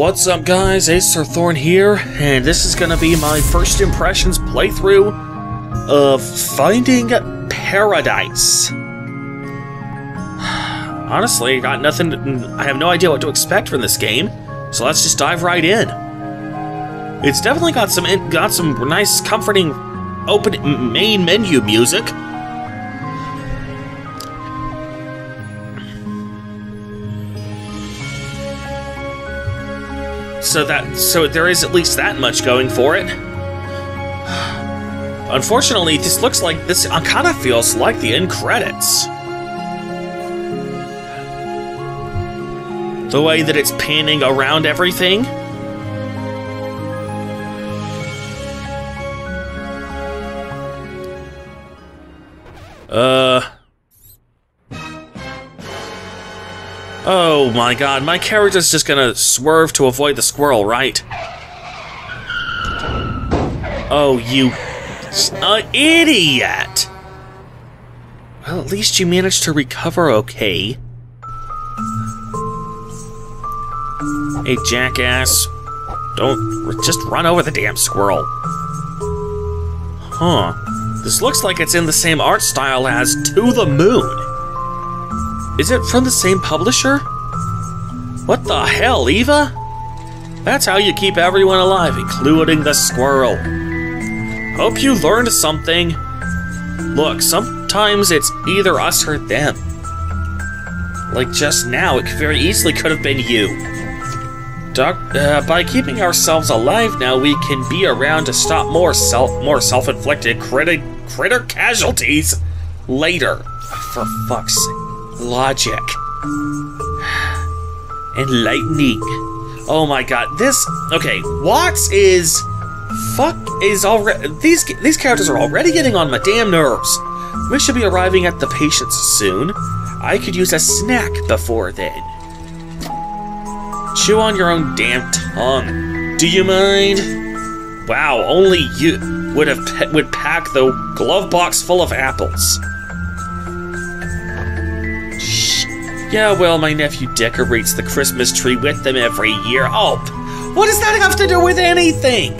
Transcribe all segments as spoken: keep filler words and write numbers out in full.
What's up guys, Acer Thorn here, and this is gonna be my first impressions playthrough of Finding Paradise. Honestly, I got nothing, I have no idea what to expect from this game, so let's just dive right in. It's definitely got some, got some nice, comforting, open main menu music. So that, so there is at least that much going for it. Unfortunately, this looks like this kind of feels like the end credits. The way that it's panning around everything. Uh... Oh my god, my character's just gonna swerve to avoid the squirrel, right? Oh, you... Uh, idiot! Well, at least you managed to recover okay. Hey, jackass. Don't... just run over the damn squirrel. Huh. This looks like it's in the same art style as To the Moon. Is it from the same publisher? What the hell, Eva? That's how you keep everyone alive, including the squirrel. Hope you learned something. Look, sometimes it's either us or them. Like just now, it very easily could have been you. Doc, uh, by keeping ourselves alive now, we can be around to stop more self, more self-inflicted critter, critter casualties later. For fuck's sake. Logic. Enlightening. Oh my god, this... Okay, Watts is... Fuck is already... These, these characters are already getting on my damn nerves. We should be arriving at the patients soon. I could use a snack before then. Chew on your own damn tongue. Do you mind? Wow, only you would have would pack the glove box full of apples. Yeah, well, my nephew decorates the Christmas tree with them every year. Oh, what does that have to do with anything?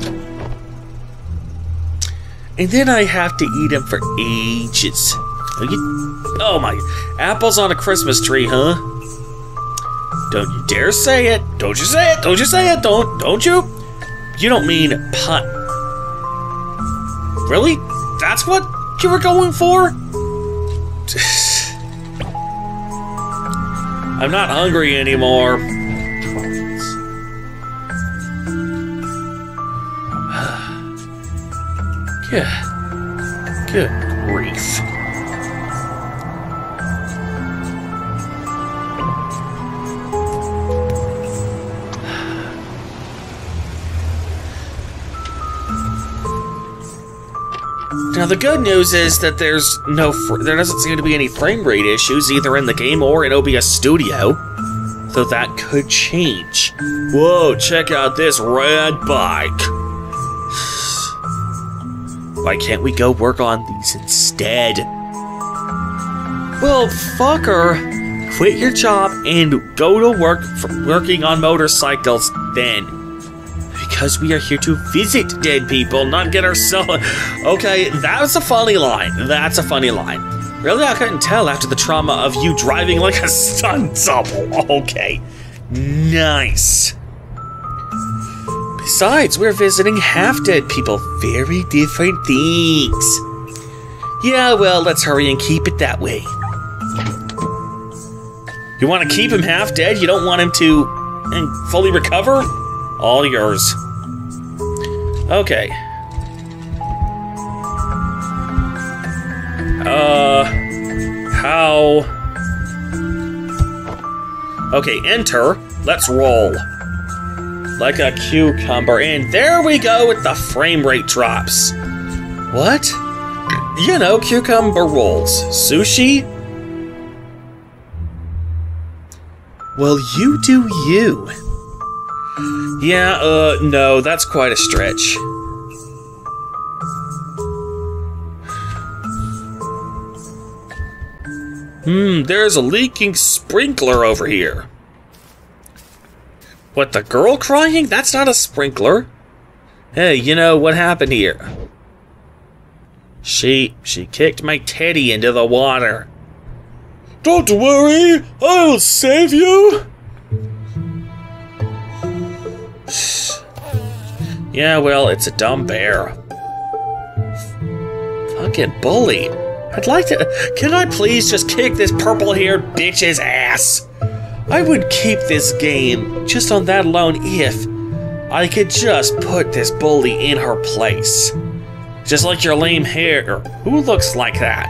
And then I have to eat them for ages. Oh my, apples on a Christmas tree, huh? Don't you dare say it. Don't you say it. Don't you say it. Don't, don't you? You don't mean pun. Really? That's what you were going for? I'm not hungry anymore. Good. Good grief. Now the good news is that there's no, fr there doesn't seem to be any frame rate issues either in the game or in O B S Studio, though that could change. Whoa, check out this rad bike. Why can't we go work on these instead? Well, fucker, quit your job and go to work for working on motorcycles then. Because we are here to visit dead people, not get ourselves... Okay, that was a funny line. That's a funny line. Really, I couldn't tell after the trauma of you driving like a stunt double. Okay, nice. Besides, we're visiting half-dead people. Very different things. Yeah, well, let's hurry and keep it that way. You want to keep him half-dead? You don't want him to fully recover? All yours. Okay. Uh, how? Okay, enter. Let's roll. Like a cucumber. And there we go with the frame rate drops. What? You know, cucumber rolls. Sushi? Well, you do you. Yeah, uh, no, that's quite a stretch. Hmm, there's a leaking sprinkler over here. What, the girl crying? That's not a sprinkler. Hey, you know what happened here? She, she kicked my teddy into the water. Don't worry, I'll save you. Yeah, well, it's a dumb bear. Fucking bully. I'd like to... Can I please just kick this purple-haired bitch's ass? I would keep this game just on that alone if I could just put this bully in her place. Just like your lame hair. Who looks like that?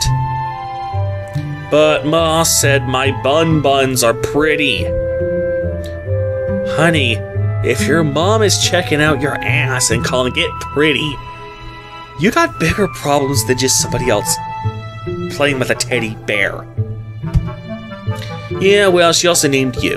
But Ma said my bun buns are pretty. Honey, if your mom is checking out your ass and calling it pretty, you got bigger problems than just somebody else playing with a teddy bear. Yeah, well, she also named you.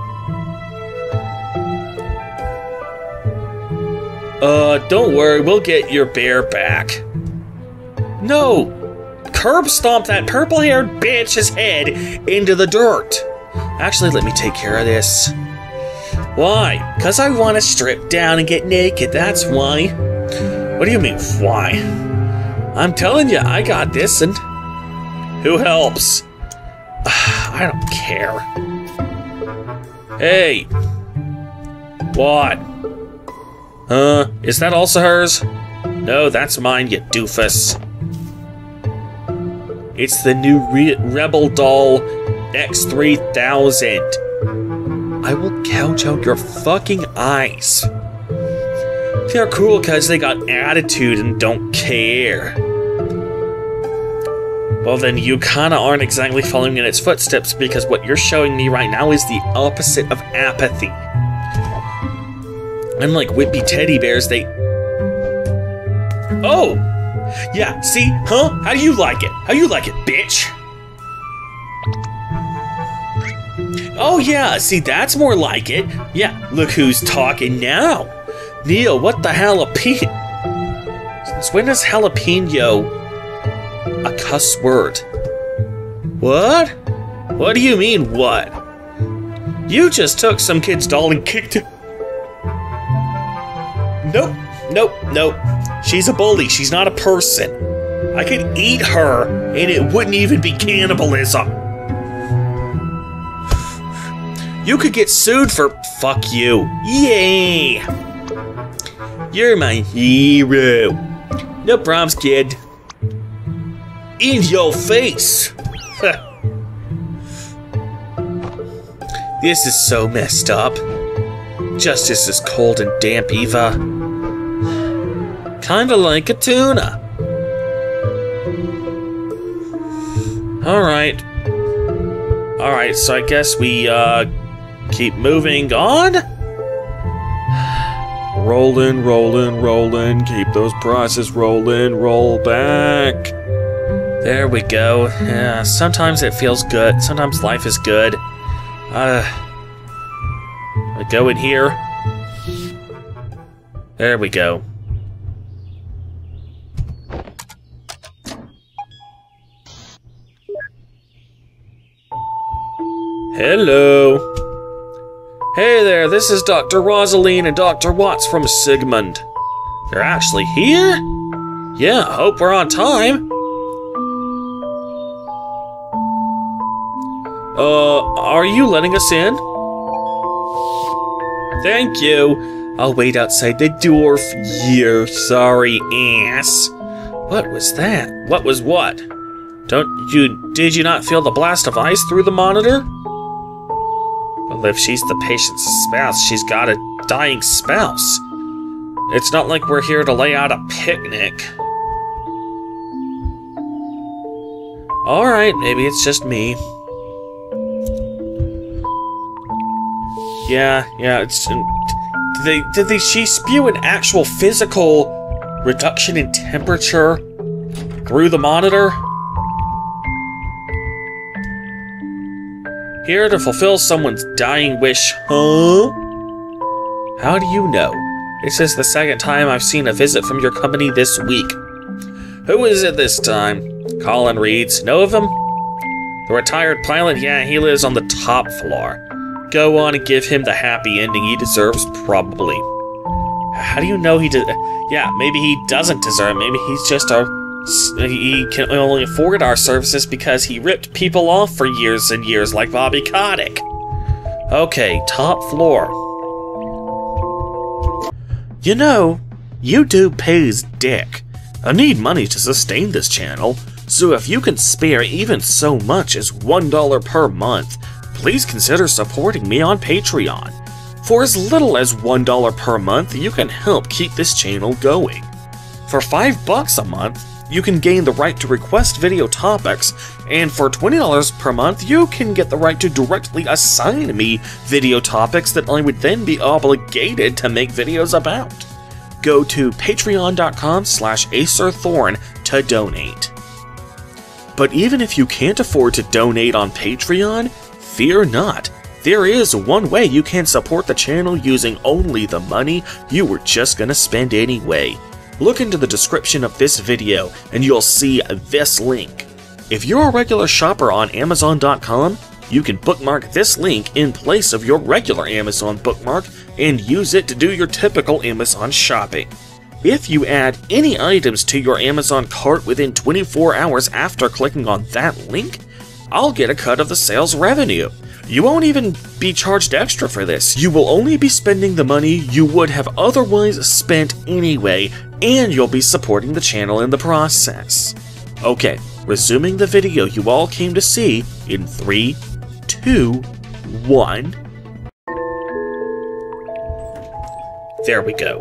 Uh, don't worry, we'll get your bear back. No! Curb stomp that purple-haired bitch's head into the dirt. Actually, let me take care of this. Why? Because I want to strip down and get naked, that's why. What do you mean, why? I'm telling you, I got this, and who helps? I don't care. Hey. What? Huh? Is that also hers? No, that's mine, you doofus. It's the new Re Rebel Doll X three thousand. I will gouge out your fucking eyes. They're cool because they got attitude and don't care. Well, then you kinda aren't exactly following in its footsteps because what you're showing me right now is the opposite of apathy. Unlike wimpy teddy bears, they... Oh! Yeah, see? Huh? How do you like it? How you like it, bitch? Oh yeah, see, that's more like it. Yeah, look who's talking now. Neil, what the jalapeno? Since when is jalapeno a cuss word? What? What do you mean, what? You just took some kid's doll and kicked it. Nope, nope, nope. She's a bully, she's not a person. I could eat her, and it wouldn't even be cannibalism. You could get sued for fuck you. Yay! You're my hero. No problems, kid. In your face. This is so messed up. Justice is cold and damp, Eva. Kinda like a tuna. Alright. Alright, so I guess we, uh, keep moving on? Rollin', rollin', rollin', keep those prices rollin', roll back. There we go. Yeah, sometimes it feels good, sometimes life is good. Uh, I go in here. There we go. Hello. Hey there, this is Doctor Rosaline and Doctor Watts from Sigmund. They're actually here? Yeah, hope we're on time. Uh, are you letting us in? Thank you. I'll wait outside the door for you, sorry ass. What was that? What was what? Don't you, did you not feel the blast of ice through the monitor? Well, if she's the patient's spouse, she's got a dying spouse. It's not like we're here to lay out a picnic. Alright, maybe it's just me. Yeah, yeah, it's... Did they, did they, she spew an actual physical reduction in temperature through the monitor? Here to fulfill someone's dying wish, huh? How do you know? This is the second time I've seen a visit from your company this week. Who is it this time? Colin Reeds. Know of him? The retired pilot? Yeah, he lives on the top floor. go on and give him the happy ending he deserves? Probably. How do you know he did? Yeah, maybe he doesn't deserve it. Maybe he's just a... He can only afford our services because he ripped people off for years and years like Bobby Kotick. Okay, top floor. You know, YouTube pays dick. I need money to sustain this channel, so if you can spare even so much as one dollar per month, please consider supporting me on Patreon. For as little as one dollar per month, you can help keep this channel going. For five bucks a month, you can gain the right to request video topics, and for twenty dollars per month, you can get the right to directly assign me video topics that I would then be obligated to make videos about. Go to patreon.com slash acerthorn to donate. But even if you can't afford to donate on Patreon, fear not. There is one way you can support the channel using only the money you were just gonna spend anyway. Look into the description of this video and you'll see this link. If you're a regular shopper on Amazon dot com, you can bookmark this link in place of your regular Amazon bookmark and use it to do your typical Amazon shopping. If you add any items to your Amazon cart within twenty-four hours after clicking on that link, I'll get a cut of the sales revenue. You won't even be charged extra for this. You will only be spending the money you would have otherwise spent anyway, and you'll be supporting the channel in the process. Okay, resuming the video you all came to see in three, two, one. There we go.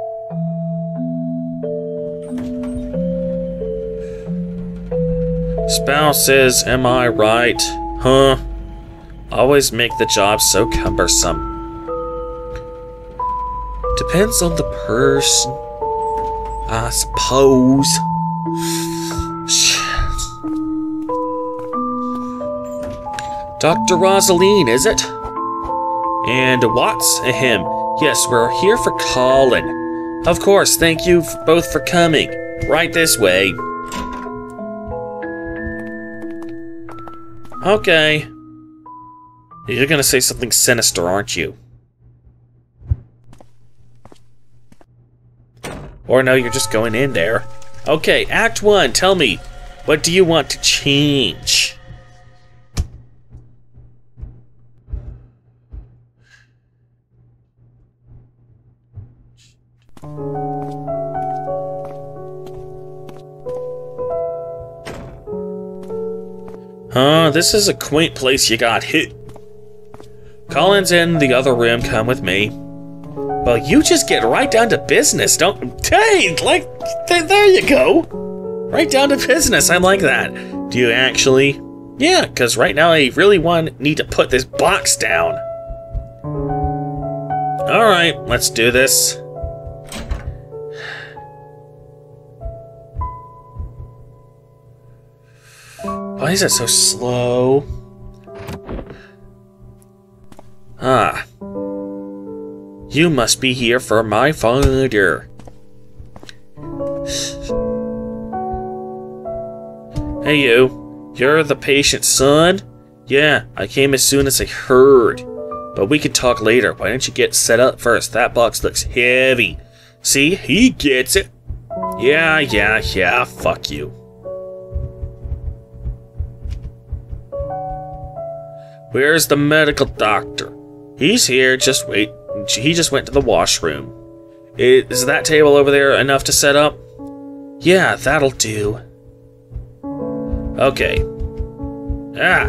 Spouses, am I right? Huh? Always make the job so cumbersome. Depends on the person, I suppose. Doctor Rosaline, is it? And what's a him? Yes, we're here for Colin. Of course, thank you both for coming. Right this way. Okay. You're gonna say something sinister, aren't you? Or no, you're just going in there. Okay, Act one, tell me, what do you want to change? Huh, this is a quaint place you got hit. Colin's in the other room, come with me. Well, you just get right down to business, don't... Hey, like, th there you go. Right down to business, I like that. Do you actually? Yeah, because right now I really want need to put this box down. Alright, let's do this. Why is it so slow? Ah. You must be here for my father. Hey you, you're the patient's son? Yeah, I came as soon as I heard. But we can talk later. Why don't you get set up first? That box looks heavy. See, he gets it. Yeah, yeah, yeah, fuck you. Where's the medical doctor? He's here, just wait. He just went to the washroom. Is that table over there enough to set up? Yeah, that'll do. Okay. Ah.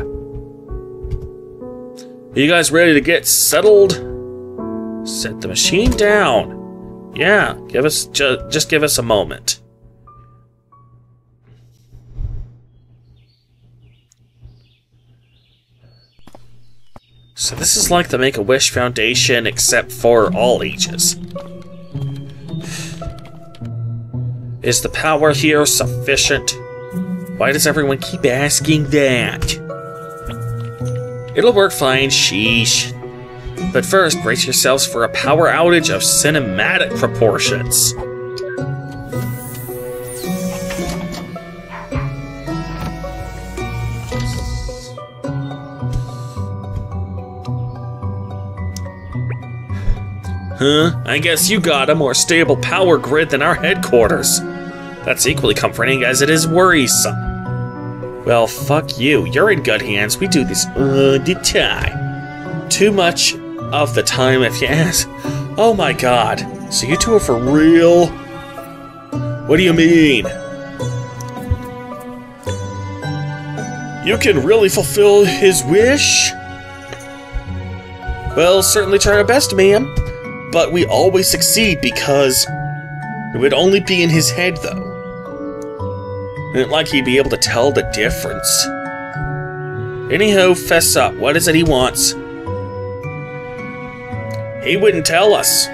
Are you guys ready to get settled? Set the machine down. Yeah, give us ju just give us a moment. So this is like the Make-A-Wish Foundation, except for all ages. Is the power here sufficient? Why does everyone keep asking that? It'll work fine, sheesh. But first, brace yourselves for a power outage of cinematic proportions. Huh? I guess you got a more stable power grid than our headquarters. That's equally comforting as it is worrisome. Well, fuck you. You're in good hands. We do this all the time. Too much of the time, if you ask. Oh my god. So you two are for real? What do you mean? You can really fulfill his wish? Well, certainly try our best, ma'am. But we always succeed because it would only be in his head, though. Not like he'd be able to tell the difference. Anyhow, fess up. What is it he wants? He wouldn't tell us.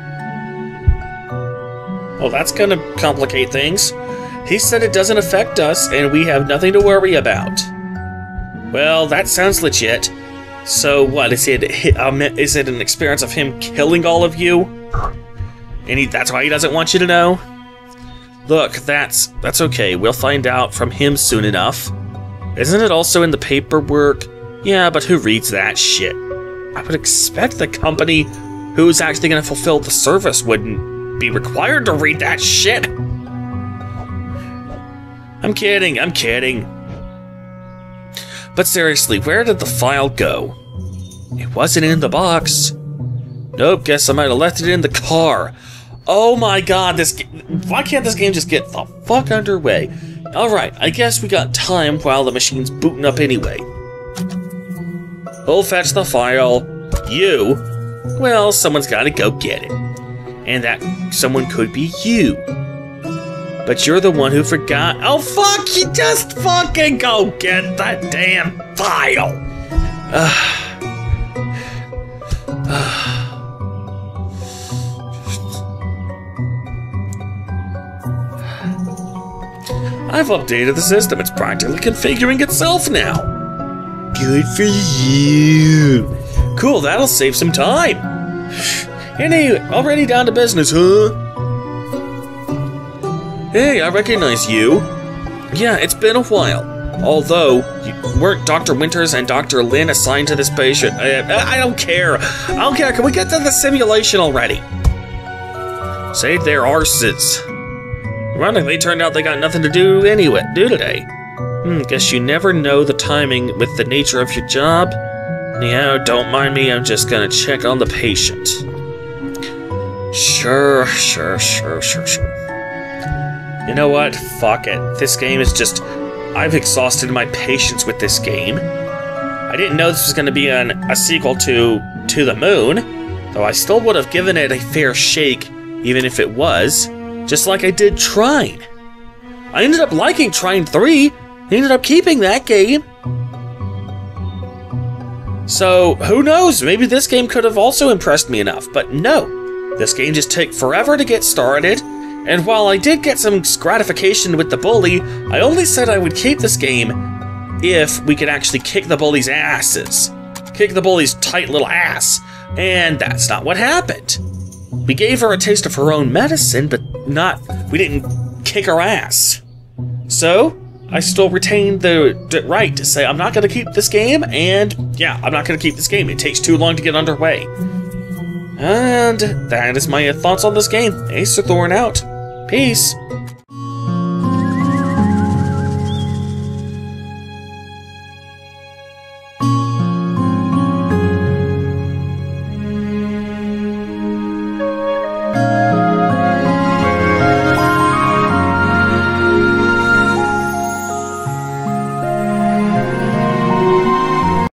Well, that's gonna complicate things. He said it doesn't affect us, and we have nothing to worry about. Well, that sounds legit. So what, is it, um, is it an experience of him killing all of you? And he, that's why he doesn't want you to know? Look, that's, that's okay, we'll find out from him soon enough. Isn't it also in the paperwork? Yeah, but who reads that shit? I would expect the company who's actually gonna fulfill the service wouldn't be required to read that shit. I'm kidding, I'm kidding. But seriously, where did the file go? It wasn't in the box. Nope, guess I might have left it in the car. Oh my god, this why can't this game just get the fuck underway? Alright, I guess we got time while the machine's booting up anyway. We'll fetch the file. You? Well, someone's gotta go get it. And that someone could be you. But you're the one who forgot. Oh fuck, you just fucking go get that damn file! Uh, uh. I've updated the system. It's practically configuring itself now. Good for you. Cool, that'll save some time. Anyway, already down to business, huh? Hey, I recognize you. Yeah, it's been a while. Although, you weren't Doctor Winters and Doctor Lin assigned to this patient. I, I don't care. I don't care. Can we get to the simulation already? Saved their arses. Ironically, turned out they got nothing to do anyway. Do today. Hmm, guess you never know the timing with the nature of your job. Anyhow, don't mind me. I'm just gonna check on the patient. Sure, sure, sure, sure, sure. You know what? Fuck it. This game is just... I've exhausted my patience with this game. I didn't know this was going to be an, a sequel to To the Moon, though I still would have given it a fair shake, even if it was, just like I did Trine. I ended up liking Trine three. I ended up keeping that game. So, who knows? Maybe this game could have also impressed me enough, but no. This game just took forever to get started. And while I did get some gratification with the bully, I only said I would keep this game if we could actually kick the bully's asses. Kick the bully's tight little ass. And that's not what happened. We gave her a taste of her own medicine, but not, we didn't kick her ass. So, I still retain the, the right to say I'm not going to keep this game, and yeah, I'm not going to keep this game. It takes too long to get underway. And that is my thoughts on this game. Ace or Thorn out. Peace.